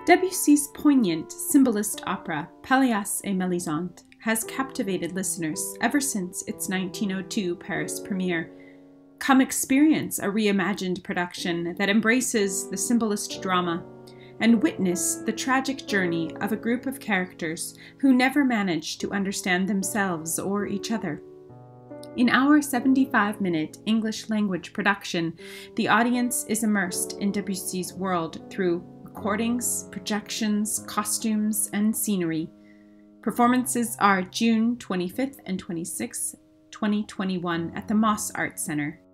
Debussy's poignant symbolist opera, Pelléas et Mélisande, has captivated listeners ever since its 1902 Paris premiere. Come experience a reimagined production that embraces the symbolist drama and witness the tragic journey of a group of characters who never manage to understand themselves or each other. In our 75-minute English-language production, the audience is immersed in Debussy's world through recordings, projections, costumes, and scenery. Performances are June 25th and 26th, 2021 at the Moss Art Center.